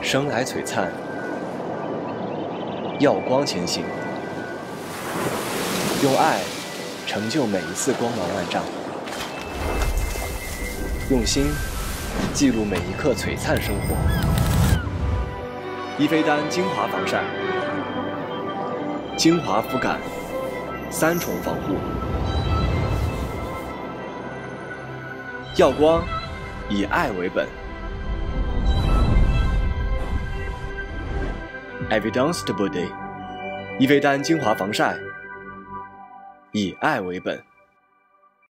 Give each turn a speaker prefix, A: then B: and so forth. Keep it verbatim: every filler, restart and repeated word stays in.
A: 生来璀璨，耀光前行，用爱成就每一次光芒万丈，用心记录每一刻璀璨生活。伊菲丹精华防晒，精华肤感，三重防护，耀光，以爱为本。Evidence de Beauté， 伊菲丹精华防晒，以爱为本。